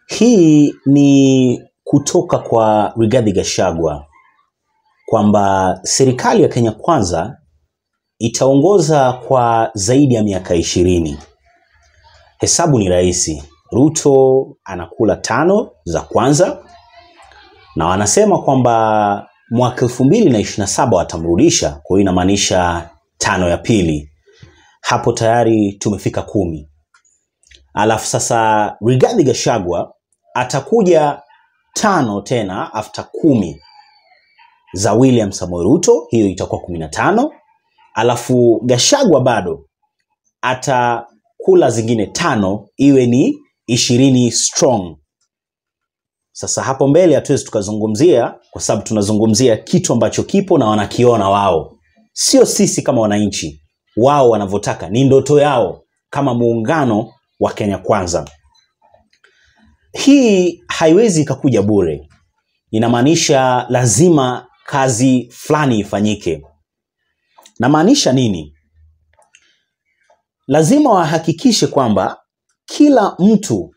Hii ni kutoka kwa Rigathi Gachagua kwamba serikali ya Kenya Kwanza itaongoza kwa zaidi ya miaka 20. Hesabu ni rahisi. Ruto anakula 5 za kwanza na wanasema kwamba mwaka 2027 watamrudisha, kwa hiyo inamaanisha 5 ya pili. Hapo tayari tumefika 10. Alafu sasa Rigathi Gachagua atakuja 5 tena after 10 za William Samoei Ruto, hiyo itakuwa 15. Alafu Gachagua bado atakula zingine 5 iwe ni 20 strong. Sasa hapo mbele hatuwezi tukazungumzia kwa sababu tunazungumzia kitu ambacho kipo na wanakiona wao. Sio sisi kama wananchi. Wao wanavyotaka, ni ndoto yao kama muungano wa Kenya Kwanza. Hii haiwezi ikakuja bure. Inamaanisha lazima kazi fulani ifanyike. Na maanisha nini? Lazima wahakikishe kwamba kila mtu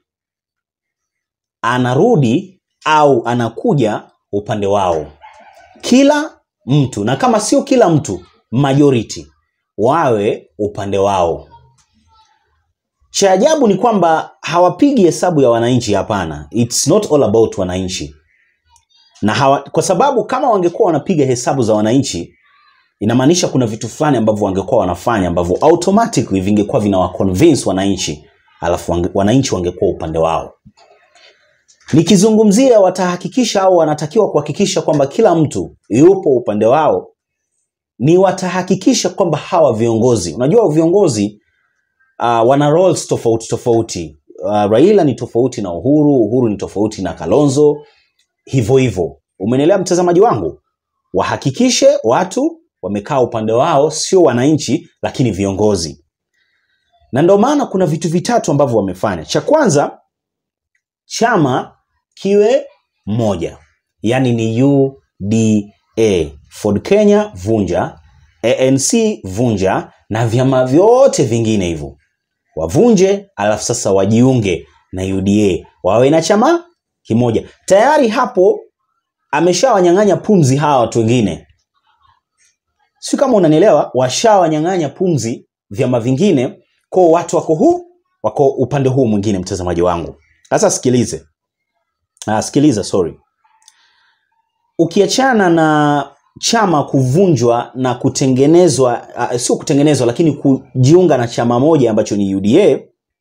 anarudi au anakuja upande wao. Kila mtu, na kama sio kila mtu, majority wawe upande wao. Cha ajabu ni kwamba hawapigi hesabu ya wananchi, hapana. It's not all about wananchi. Na kwa sababu kama wangekuwa wanapiga hesabu za wananchi, inamaanisha kuna vitu fulani ambavyo wangekuwa wanafanya ambavyo automatically vingekuwa vinawaconvince wananchi, alafu wananchi wangekuwa upande wao. Nikizungumzia watahakikisha au wanatakiwa kuhakikisha kwamba kila mtu yupo upande wao, ni watahakikisha kwamba hawa viongozi, unajua viongozi wana roles tofauti. Raila ni tofauti na Uhuru ni tofauti na Kalonzo, hivyo. Umenielewa mtazamaji wangu? Wahakikishe watu wamekaa upande wao, sio wananchi lakini viongozi. Na ndio maana kuna vitu vitatu ambavyo wamefanya. Cha kwanza, chama kiwe moja. Yaani ni UDA. Ford Kenya vunja, ANC vunja, na vyama vyote vingine hivyo wavunje, alafu sasa wajiunge na UDA, wawe na chama kimoja. Tayari hapo ameshawanyang'anya pumzi hawa watu wengine. Sio kama unanielewa, washawanyang'anya pumzi vyama vingine, kwa watu wako upande huu mwingine mtazamaji wangu. Sasa sikiliza. Ukiachana na chama kuvunjwa na kutengenezwa, sio kutengenezwa lakini kujiunga na chama moja ambacho ni UDA,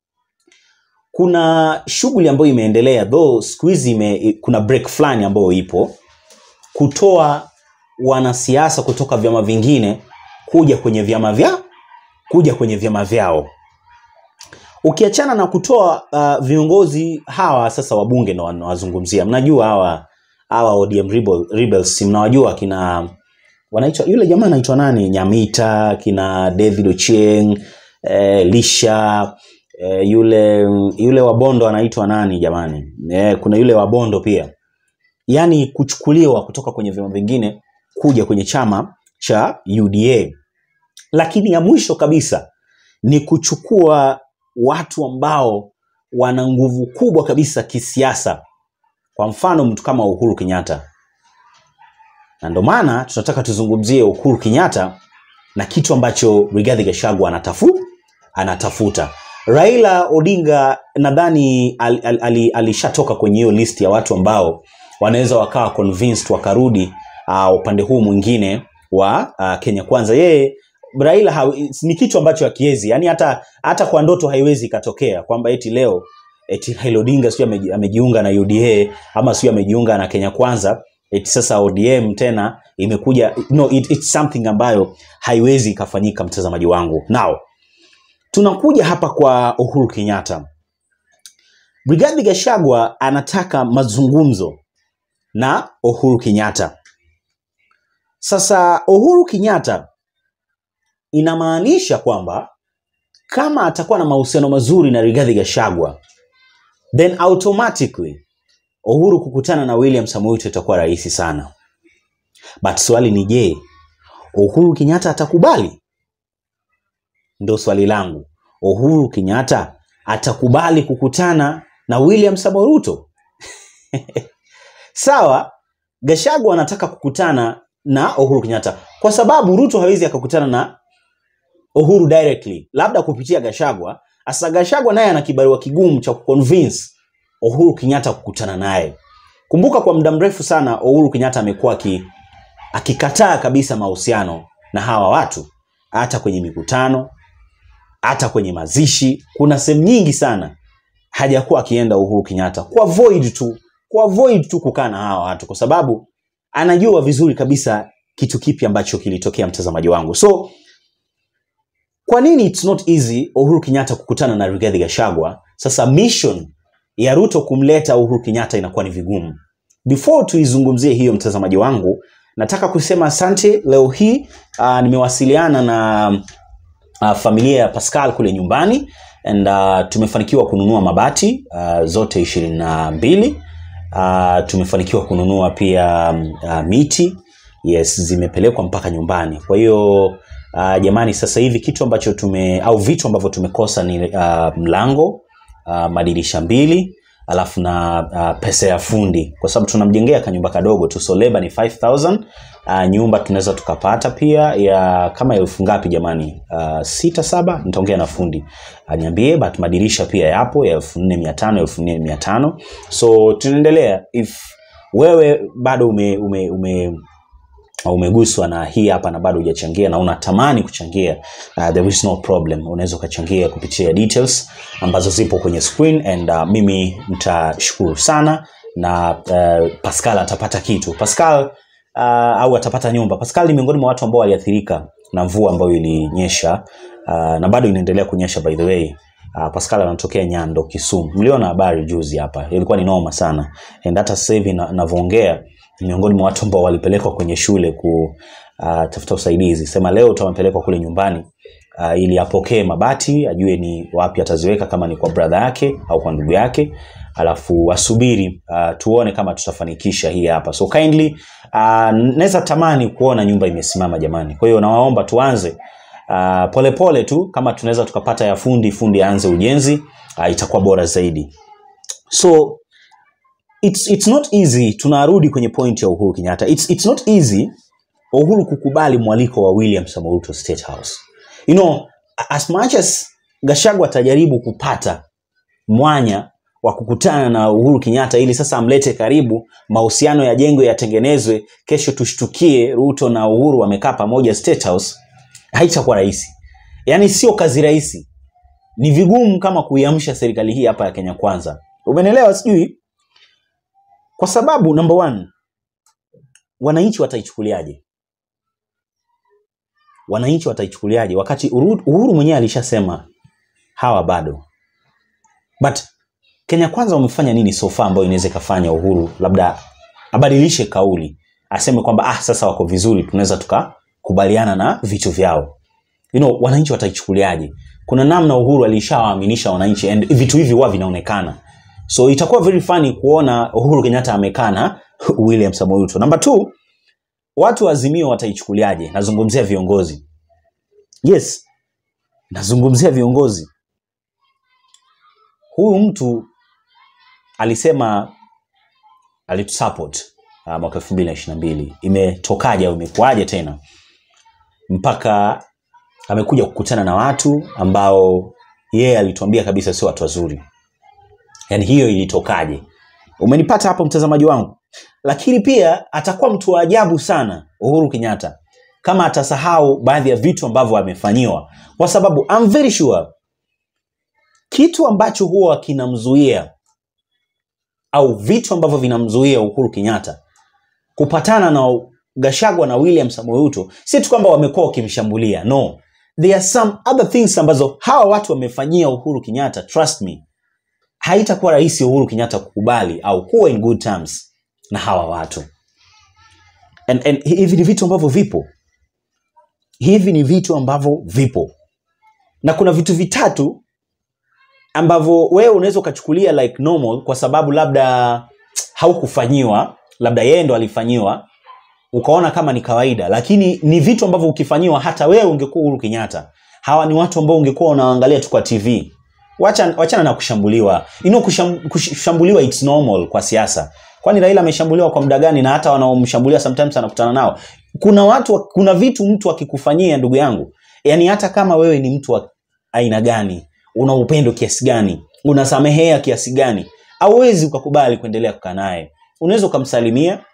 kuna shughuli ambayo imeendelea, though siku hizi kuna break fulani ambayo ipo, kutoa wanasiasa kutoka vyama vingine kuja kwenye vyama vyao. Ukiachana na kutoa viongozi hawa sasa wabunge na wanazungumzia, mnajua hawa ODM rebels, mnawajua kina wanaitwa, yule jamaa anaitwa nani, Nyamita, kina David Ochieng, Lisha, yule Wabondo anaitwa nani jamani, kuna yule Wabondo pia. Yani kuchukuliwa kutoka kwenye vyama vingine kuja kwenye chama cha UDA. Lakini ya mwisho kabisa ni kuchukua watu ambao wana nguvu kubwa kabisa kisiasa. Kwa mfano mtu kama Uhuru Kenyatta. Na ndio maana tunataka tuzungumzie Uhuru Kenyatta na kitu ambacho Rigathi Gachagua anatafuta. Raila Odinga nadhani alishatoka kwenye hiyo list ya watu ambao wanaweza wakawa convinced wakarudi upande huu mwingine wa Kenya Kwanza. Yeye Raila ni kitu ambacho hakiwezi, yani hata kwa ndoto haiwezi katokea kwamba eti leo Raila Odinga sio amejiunga na UDA ama sio amejiunga na Kenya Kwanza, eti sasa ODM tena imekuja. No, it's something ambayo haiwezi kafanyika mtazamaji wangu. Now tunakuja hapa kwa Uhuru Kenyatta. Rigathi Gachagua anataka mazungumzo na Uhuru Kenyatta. Sasa Uhuru Kenyatta inamaanisha kwamba kama atakuwa na mahusiano mazuri na Rigathi Gachagua, then automatically Uhuru kukutana na William Samoei Ruto itakuwa rahisi sana. But swali ni je, Uhuru Kenyatta atakubali? Ndio swali langu. Uhuru Kenyatta atakubali kukutana na William Samoei Ruto. Sawa, Gachagua anataka kukutana na Uhuru Kenyatta kwa sababu Ruto hawezi akakutana na Uhuru directly, labda kupitia Gachagua. Asa Gachagua naye ana kibarua kigumu cha kuconvince Uhuru Kenyatta kukutana naye. Kumbuka kwa muda mrefu sana Uhuru Kenyatta amekuwa akikataa kabisa mahusiano na hawa watu, hata kwenye mikutano, hata kwenye mazishi. Kuna sehemu nyingi sana hajakuwa akienda Uhuru Kenyatta kwa avoid tu kukaa na hawa watu, kwa sababu anajua vizuri kabisa kitu kipi ambacho kilitokea, mtazamaji wangu. So kwa nini it's not easy Uhuru Kenyatta kukutana na Rigathi Gachagua? Sasa mission ya Ruto kumleta Uhuru Kenyatta inakuwa ni vigumu. Before tuizungumzie hiyo, mtazamaji wangu, nataka kusema asante. Leo hii nimewasiliana na familia ya Pascal kule nyumbani, and tumefanikiwa kununua mabati zote 22. Tumefanikiwa kununua pia miti, yes, zimepelekwa mpaka nyumbani. Kwa hiyo jamani, sasa hivi kitu ambacho vitu ambavyo tumekosa ni mlango, madirisha 2, alafu na pesa ya fundi, kwa sababu tunamjengea kanyumba kadogo tu, so labor ni 5,000. Nyumba tunaweza tukapata pia ya kama 1000 ngapi jamani, 6-7, nitaongea na fundi aniambie, but madirisha pia yapo ya 4,500 4,500. So tunaendelea. If wewe bado umeguswa na hii hapa na bado hujachangia na unatamani kuchangia, there is no problem. Unaweza kuchangia kupitia details ambazo zipo kwenye screen, and mimi nitashukuru sana, na Pascal atapata kitu. Pascal au atapata nyumba. Pascal ni miongoni mwa watu ambao waliathirika na mvua ambayo ilinyesha, na bado inaendelea kunyesha by the way. Pascal anatokea Nyando, Kisumu. Mliona habari juzi hapa, ilikuwa ni noma sana. And hata sasa hivi ninavyoongea miongoni mwa watu ambao walipelekwa kwenye shule kutafuta usaidizi. Sema leo utampelekwa kule nyumbani ili apokee mabati, ajue ni wapi ataziweka, kama ni kwa brother yake au kwa ndugu yake, alafu asubiri tuone kama tutafanikisha hii hapa. So kindly naweza tamani kuona nyumba imesimama jamani. Kwa hiyo nawaomba tuanze pole tu, kama tunaweza tukapata ya fundi aanze ujenzi, itakuwa bora zaidi. So it's not easy. Tunarudi kwenye point ya Uhuru Kenyatta. It's not easy Uhuru kukubali mwaliko wa William Samoei Ruto State House. You know, as much as Gachagua atajaribu kupata mwanya wa kukutana na Uhuru Kenyatta ili sasa amlete karibu, mahusiano ya jengo yatengenezwe, kesho tushtukie Ruto na Uhuru wamekaa pamoja State House, haitakuwa rahisi. Yaani sio kazi rahisi. Ni vigumu kama kuiamsha serikali hii hapa ya Kenya Kwanza. Umenielewa sijui? Kwa sababu number 1, wananchi wataichukuliaje? Wananchi wataichukuliaje wakati Uhuru mwenyewe alishasema hawa bado? But Kenya Kwanza wamefanya nini so far ambayo inaweza kufanya Uhuru labda abadilishe kauli, aseme kwamba sasa wako vizuri, tunaweza tukakubaliana na vitu vyao? You know, wananchi wataichukuliaje? Kuna namna Uhuru alishawaaminisha wananchi, and vitu hivi huwa vinaonekana. So itakuwa very funny kuona Uhuru Kenyatta amekana William Samoei Ruto. Number 2, watu wa Azimio wataichukuliaje? Nazungumzia viongozi. Yes, nazungumzia viongozi. Huyu mtu alisema alitusupport mwaka 2022. Imetokaje au imekuaje tena mpaka amekuja kukutana na watu ambao yeye alituambia kabisa sio watu wazuri? Yani hiyo ilitokaje? Umenipata hapo mtazamaji wangu? Lakini pia atakuwa mtu wa ajabu sana Uhuru Kenyatta kama atasahau baadhi ya vitu ambavyo amefanyiwa, kwa sababu I'm very sure kitu ambacho huwa kinamzuia au vitu ambavyo vinamzuia Uhuru Kenyatta kupatana na Gachagua na William Samoei Ruto si tu kwamba wamekuwa wakimshambulia. No, there are some other things ambazo hawa watu wamefanyia Uhuru Kenyatta. Trust me, haitakuwa rahisi Uhuru Kenyatta kukubali au kuwa in good terms na hawa watu. And hivi ni vitu ambavyo vipo. Hivi ni vitu ambavyo vipo. Na kuna vitu vitatu ambavyo wewe unaweza ukachukulia like normal kwa sababu labda haukufanyiwa, labda yeye ndo alifanyiwa, ukaona kama ni kawaida, lakini ni vitu ambavyo ukifanyiwa hata wewe ungekuwa Uhuru Kenyatta. Hawa ni watu ambao ungekuwa unaangalia tu kwa TV. Wachana na kushambuliwa. Kushambuliwa it's normal kwa siasa. Kwani Raila ameshambuliwa kwa muda gani? Na hata wanaomshambulia sometimes anakutana nao. Kuna vitu mtu akikufanyia ndugu yangu, yani hata kama wewe ni mtu wa aina gani, una upendo kiasi gani, unasamehea kiasi gani, hauwezi ukakubali kuendelea kukaa naye. Unaweza kumsalimia,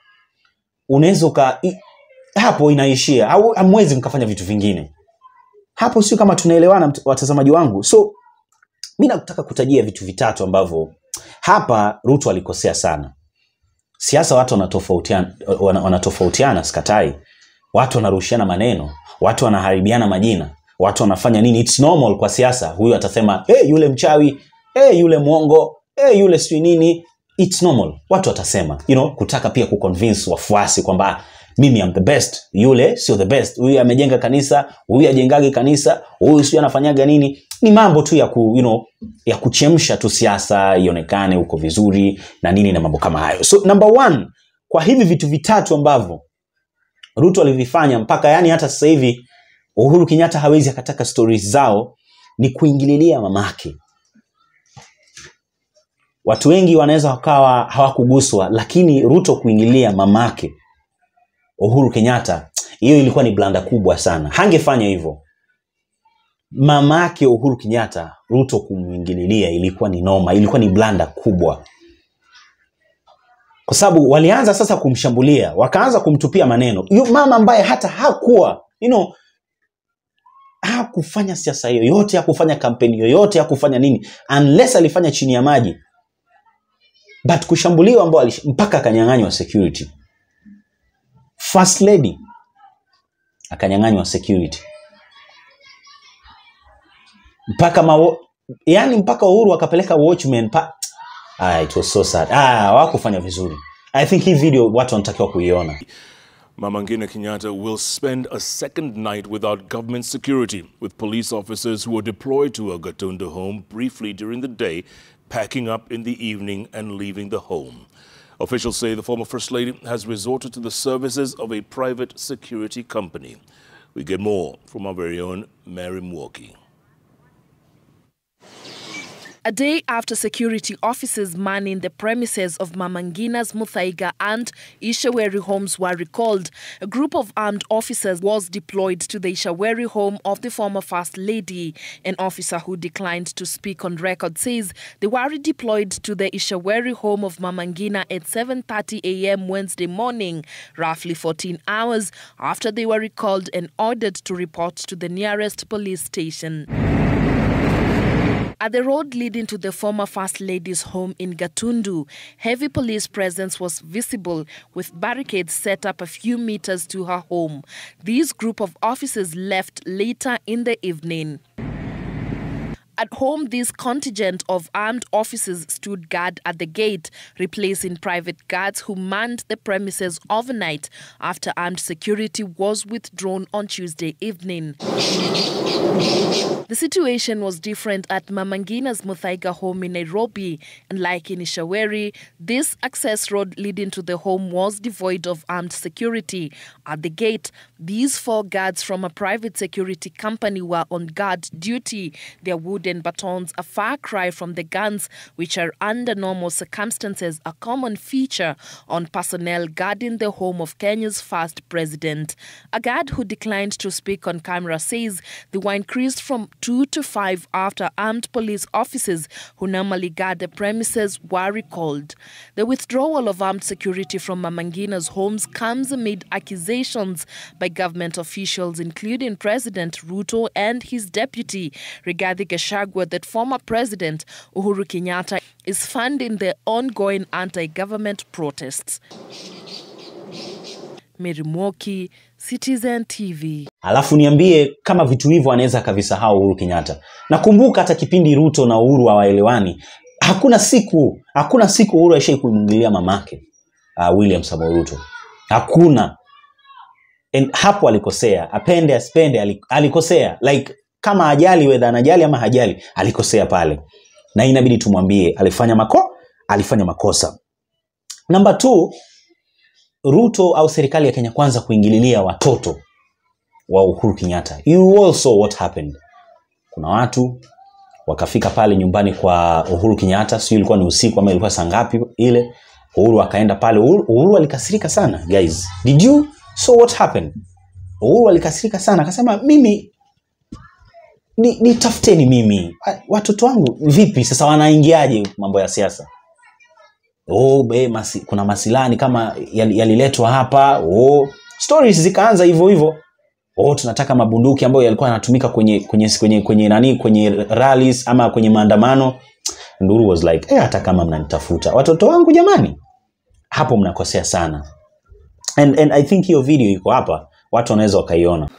hapo inaishia, au hamwezi mkafanya vitu vingine. Hapo sio kama tunaelewana watazamaji wangu. So mimi nataka kutajia vitu vitatu ambavyo hapa Ruto alikosea sana. Siasa watu wanatofautiana, sikatai. Watu wanarushiana maneno, watu wanaharibiana majina, watu wanafanya nini. It's normal kwa siasa. Huyu atasema yule mchawi, yule muongo, yule sio nini. It's normal. Watu watasema, kutaka pia kuconvince wafuasi kwamba mimi am the best, yule sio the best. Huyu amejenga kanisa, huyu ajengage kanisa, huyu sio anafanyaga nini. Ni mambo tu ya kuchemsha tu siasa ionekane uko vizuri na nini na mambo kama hayo. So number 1, kwa hivi vitu vitatu ambavyo Ruto alivifanya mpaka hata sasa hivi Uhuru Kenyatta hawezi akataka stories zao, ni kuingililia mamake. Watu wengi wanaweza wakawa hawakuguswa, lakini Ruto kuingilia mamake Uhuru Kenyatta, hiyo ilikuwa ni blanda kubwa sana. Hangefanya hivyo. Mamake Uhuru Kenyatta, Ruto kumuingililia ilikuwa ni noma, ilikuwa ni blanda kubwa. Kwa sababu walianza sasa kumshambulia, wakaanza kumtupia maneno. Mama ambaye hata hakuwa, hakufanya siasa yoyote, hakufanya kampeni yoyote, hakufanya nini, unless alifanya chini ya maji. But kushambuliwa ambao mpaka akanyang'anywa security. First lady akanyang'anywa security. Mpaka Uhuru akapeleka watchman it was so sad. Hawakufanya vizuri. I think hii video watu wanatakiwa kuiona. Mama Ngina Kenyatta will spend a second night without government security, with police officers who were deployed to her Gatundu home briefly during the day, packing up in the evening and leaving the home. Officials say the former First Lady has resorted to the services of a private security company. We get more from our very own Mary Mwoki. A day after security officers manning the premises of Mama Ngina's Muthaiga and Ishaweri homes were recalled, a group of armed officers was deployed to the Ishaweri home of the former First Lady. An officer who declined to speak on record says they were deployed to the Ishaweri home of Mama Ngina at 7:30 a.m. Wednesday morning, roughly 14 hours after they were recalled and ordered to report to the nearest police station. At the road leading to the former First Lady's home in Gatundu, heavy police presence was visible, with barricades set up a few meters to her home. This group of officers left later in the evening. At home, this contingent of armed officers stood guard at the gate, replacing private guards who manned the premises overnight after armed security was withdrawn on Tuesday evening. The situation was different at Mama Ngina's Muthaiga home in Nairobi, and like in Ishaweri, this access road leading to the home was devoid of armed security. At the gate, these 4 guards from a private security company were on guard duty, their wooden batons a far cry from the guns, which are under normal circumstances a common feature on personnel guarding the home of Kenya's first president. A guard who declined to speak on camera says they were increased from 2 to 5 after armed police officers who normally guard the premises were recalled. The withdrawal of armed security from Mama Ngina's homes comes amid accusations by government officials, including President Ruto and his deputy, Rigathi Gachagua, that former President Uhuru Kenyatta is funding the ongoing anti-government protests. Mary Mwoki, Citizen TV. Alafu niambie kama vitu hivyo anaweza kavisahau Uhuru Kenyatta. Nakumbuka hata kipindi Ruto na Uhuru hawaelewani, hakuna siku Uhuru aishai kumwingilia mamake William Samoei Ruto. Hakuna. And hapo alikosea, apende asipende alikosea. Like kama ajali, whether anajali ama hajali, alikosea pale. Na inabidi tumwambie alifanya makosa. Number 2, Ruto au serikali ya Kenya Kwanza kuingililia watoto wa Uhuru Kenyatta. You all saw what happened. Kuna watu wakafika pale nyumbani kwa Uhuru Kenyatta, sio ilikuwa ni usiku ama ilikuwa saa ngapi ile. Uhuru akaenda pale. Uhuru alikasirika sana, guys. Did you saw what happened? Uhuru alikasirika sana, akasema mimi nitafuteni mimi. Watoto wangu vipi sasa wanaingiaje mambo ya siasa? Kuna masilani kama yaliletwa hapa. Stories zikaanza hivyo. Tunataka mabunduki ambayo yalikuwa yanatumika kwenye rallies ama kwenye maandamano. And Uhuru was like, hata kama mnanitafuta watoto wangu jamani, hapo mnakosea sana. And I think hiyo video iko hapa, watu wanaweza wakaiona.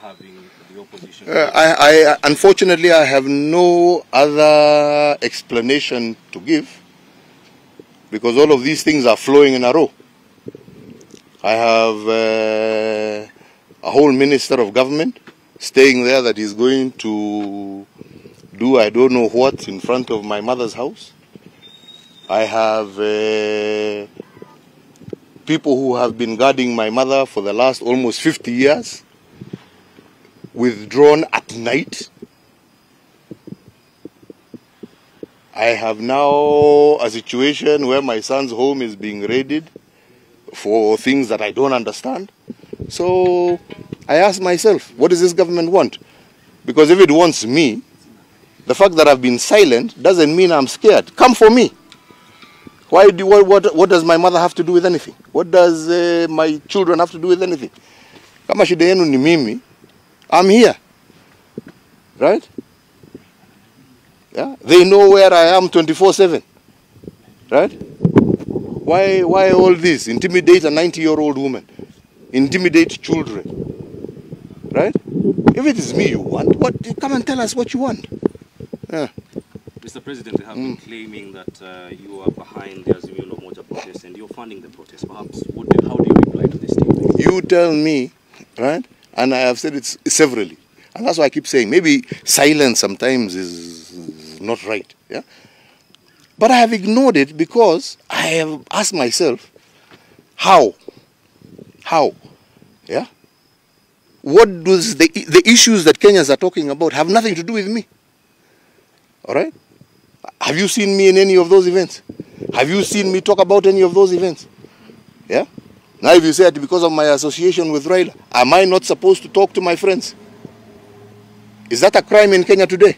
Unfortunately, I have no other explanation to give, because all of these things are flowing in a row. I have a whole minister of government staying there that is going to do I don't know what in front of my mother's house. I have people who have been guarding my mother for the last almost 50 years, withdrawn at night. I have now a situation where my son's home is being raided for things that I don't understand. So I ask myself, what does this government want? Because if it wants me, the fact that I've been silent doesn't mean I'm scared. Come for me. What does my mother have to do with anything? What does my children have to do with anything? Kama shida yenu ni mimi, I'm here. Right? Yeah? They know where I am 24/7. Right? Why all this? Intimidate a 90-year-old woman. Intimidate children. Right? If it is me you want, come and tell us what you want. Yeah. Mr. President, they have been claiming that you are behind the Azimio La Umoja protest and you're funding the protest. Perhaps, how do you reply to this statement? You tell me, right? And I have said it severally. And that's why I keep saying, maybe silence sometimes is not right. Yeah? But I have ignored it because I have asked myself, how? Yeah? What does the issues that Kenyans are talking about have nothing to do with me? All right? Have you seen me in any of those events? Have you seen me talk about any of those events? Yeah? Now if you say that because of my association with Raila, am I not supposed to talk to my friends? Is that a crime in Kenya today?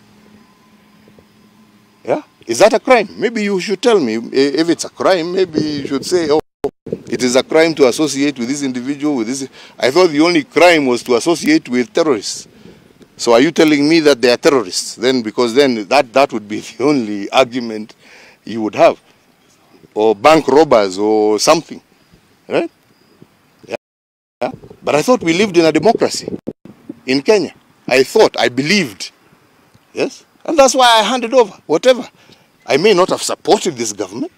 Yeah? Is that a crime? Maybe you should tell me. If it's a crime, maybe you should say, oh, it is a crime to associate with this individual, with this. I thought the only crime was to associate with terrorists. So are you telling me that they are terrorists? Because then that would be the only argument you would have. Or bank robbers or something. Right? Yeah? But I thought we lived in a democracy in Kenya. I believed. Yes? And that's why I handed over whatever. I may not have supported this government.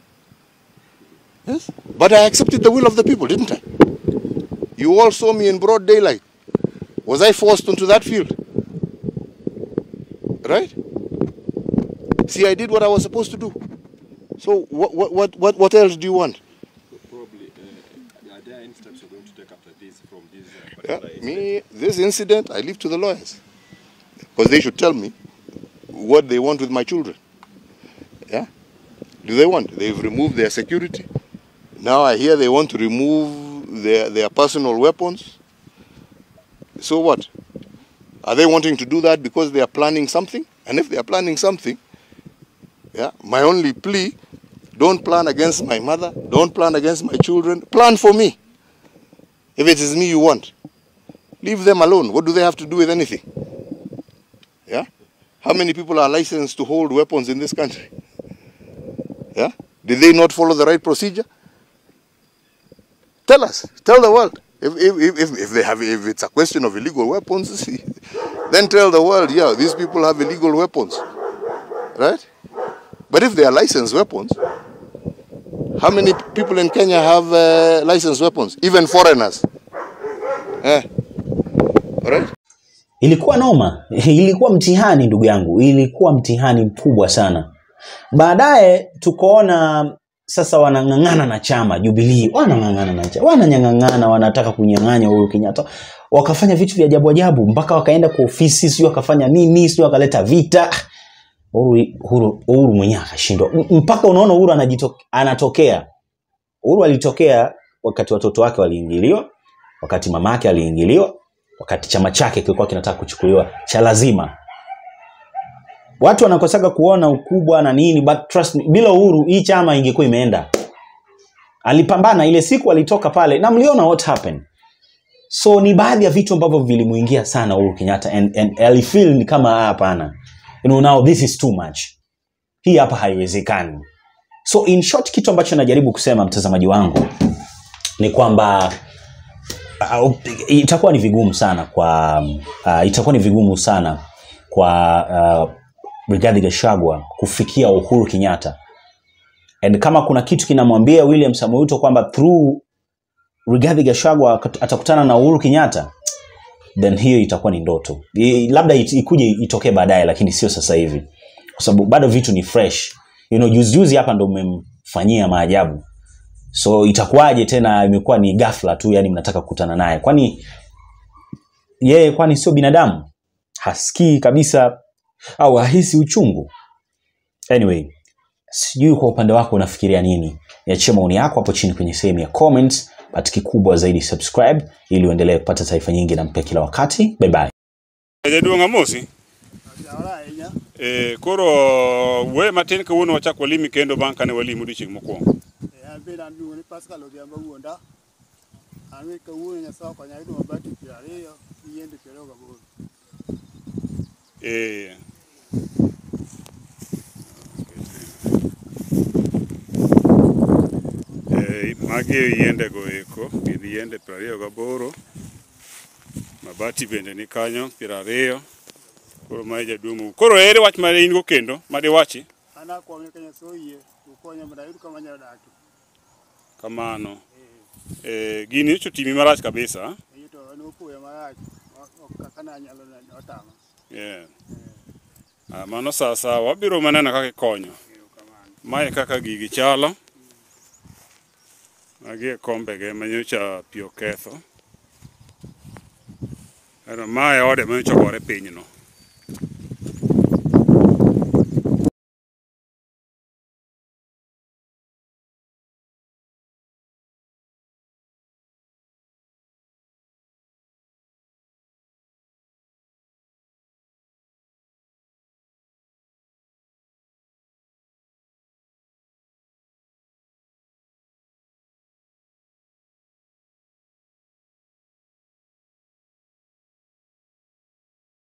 Yes? But I accepted the will of the people, didn't I? You all saw me in broad daylight. Was I forced onto that field? Right? See, I did what I was supposed to do. So what else do you want? Probably, are there any steps you're going to take after this from this this incident, I leave to the lawyers. Because they should tell me what they want with my children. Yeah? Do they want? They've removed their security. Now I hear they want to remove their personal weapons. So what? Are they wanting to do that because they are planning something? And if they are planning something, yeah, my only plea, don't plan against my mother, don't plan against my children, plan for me. If it is me you want, leave them alone. What do they have to do with anything? Yeah? How many people are licensed to hold weapons in this country? Yeah? Did they not follow the right procedure? Tell us, tell the world. If it's a question of illegal weapons, then tell the world, yeah, these people have illegal weapons, right? But if they are licensed weapons, how many people in Kenya have licensed weapons, even foreigners? Right? Ilikuwa noma, ilikuwa mtihani ndugu yangu, ilikuwa mtihani mkubwa sana. Baadaye tukoona sasa wanangangana na chama Jubilee, wananyangangana, wanataka kunyang'anya Uhuru Kenyatta. Wakafanya vitu vya ajabu mpaka wakaenda kwa ofisi, sio wakafanya nini, sio wakaleta vita. Uhuru mwenyewe akashindwa. Mpaka unaona Uhuru anatokea. Uhuru alitokea wakati watoto wake waliingiliwa, wakati mamake aliingiliwa, wakati chama chake kilikuwa kinataka kuchukuliwa cha lazima. Watu wanakosaga kuona ukubwa na nini, but trust me, bila Uhuru hii chama ingekuwa imeenda. Alipambana ile siku alitoka pale na mliona what happened. So ni baadhi ya vitu ambavyo vilimuingia sana Uhuru Kenyatta and I feel ni kama hapana. Now this is too much. Hii hapa haiwezekani. So in short, kitu ambacho najaribu kusema mtazamaji wangu ni kwamba itakuwa ni vigumu sana kwa Rigathi Gachagua kufikia Uhuru Kenyatta. And kama kuna kitu kinamwambia William Samoei Ruto kwamba through Rigathi Gachagua atakutana na Uhuru Kenyatta, then hiyo itakuwa ni ndoto. Labda ikuje itokee baadaye, lakini sio sasa hivi. Kwa sababu bado vitu ni fresh. Juzi hapa ndo mmemfanyia maajabu. So itakuwaje tena imekuwa ni ghafla tu, yani mnataka kukutana naye? Kwani yeye sio binadamu? Hasikii kabisa au hahisi uchungu? Anyway, sijui kwa upande wako unafikiria nini? Niachie maoni yako hapo chini kwenye sehemu ya comments. But kikubwa zaidi subscribe ili uendelee kupata taarifa nyingi na mpya kila wakati. Bye bye. Jaduonga mosi. Koro we matin ka wono wachak walimi kendo banka ne walimu diching mokwongo. Albina andu ni Pascal Odhiambo wuonda. Anwe ka wuono nyasaye konya yudo mabati 20 yende 28. Magi yende go eko, gini yende 28. Mabati bende ni kanyo 20. Koro mae jaduomo. Koro ere wach mare in go kendo, made wachi? Ana kwa ng'e kanya soyie, ukonya mada yudo kama nyalo dak. Kamano. Gini icho timi marach kabisa. Ito nuko ya marach, kana nyalo otama. Mano sasa wabiro manena kaka konyo. Mae kaka gigi chalo. Magi kombe ge manyocha pio ketho. Mae ode manyocha gore piny no.